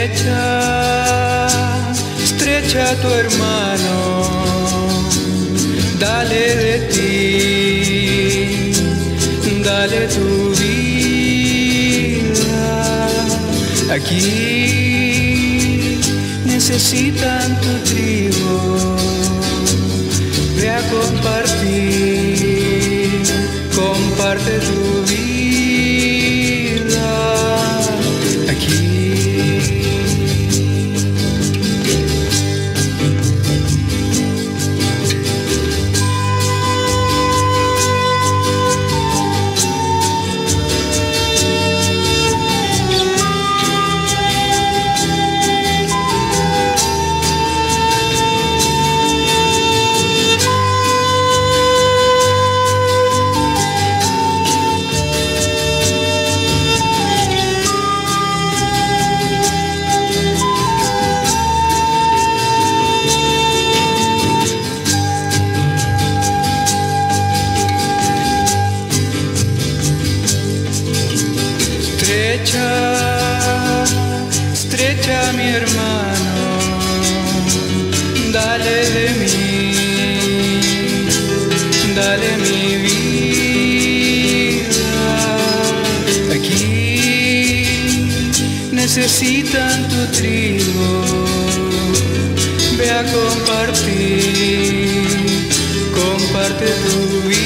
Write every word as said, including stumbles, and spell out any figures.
Estrecha, estrecha a tu hermano, dale de ti, dale tu vida. Aquí necesitan tu trigo, ve a compartir, comparte tu vida aquí. Estrecha, estrecha mi hermano, dale de mí, dale mi vida. Aquí necesitan tu trigo, ve a compartir, comparte tu vida.